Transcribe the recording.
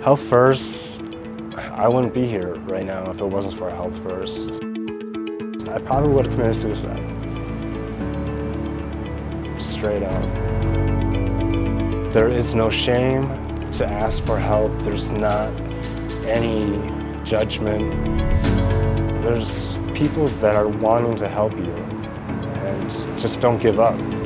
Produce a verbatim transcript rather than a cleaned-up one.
Health First, I wouldn't be here right now if it wasn't for Health First. I probably would have committed suicide. Straight up. There is no shame to ask for help. There's not any judgment. There's people that are wanting to help you, and just don't give up.